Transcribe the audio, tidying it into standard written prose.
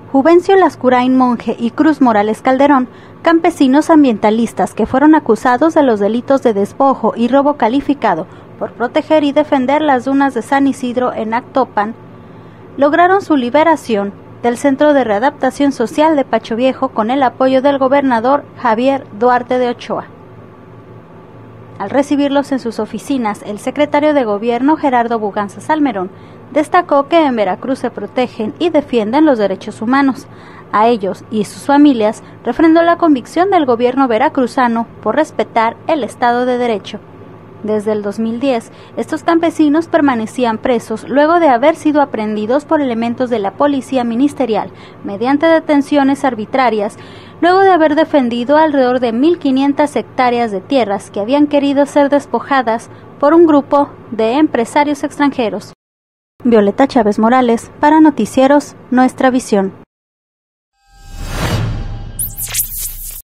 Juvencio Lascurain Monje y Cruz Morales Calderón, campesinos ambientalistas que fueron acusados de los delitos de despojo y robo calificado por proteger y defender las dunas de San Isidro en Actopan, lograron su liberación del Centro de Readaptación Social de Pacho Viejo con el apoyo del gobernador Javier Duarte de Ochoa. Al recibirlos en sus oficinas, el secretario de Gobierno, Gerardo Buganza Salmerón, destacó que en Veracruz se protegen y defienden los derechos humanos. A ellos y sus familias refrendó la convicción del gobierno veracruzano por respetar el Estado de Derecho. Desde el 2010, estos campesinos permanecían presos luego de haber sido aprehendidos por elementos de la policía ministerial mediante detenciones arbitrarias, luego de haber defendido alrededor de 1.500 hectáreas de tierras que habían querido ser despojadas por un grupo de empresarios extranjeros. Violeta Chávez Morales, para Noticieros Nuestra Visión.